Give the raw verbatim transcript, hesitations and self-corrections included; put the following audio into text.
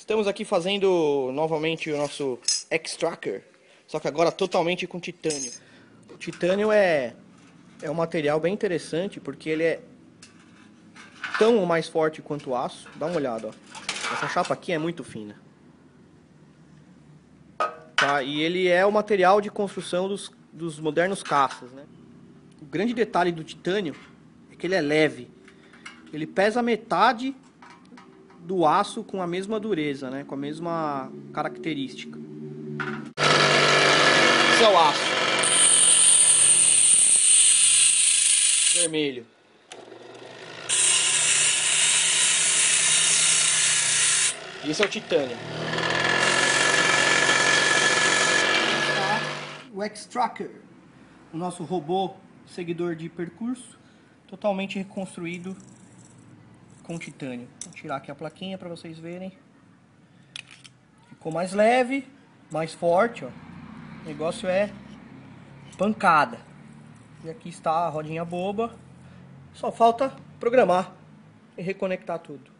Estamos aqui fazendo novamente o nosso X-Tracker, só que agora totalmente com titânio. O titânio é, é um material bem interessante porque ele é tão ou mais forte quanto o aço. Dá uma olhada, ó. Essa chapa aqui é muito fina. Tá? E ele é o material de construção dos, dos modernos caças, né? O grande detalhe do titânio é que ele é leve. Ele pesa metade do aço com a mesma dureza, né? Com a mesma característica. Esse é o aço. Vermelho. E esse é o titânio. O X-Tracker, o nosso robô seguidor de percurso, totalmente reconstruído com titânio. Vou tirar aqui a plaquinha para vocês verem. Ficou mais leve, mais forte, ó. O negócio é pancada. E aqui está a rodinha boba. Só falta programar e reconectar tudo.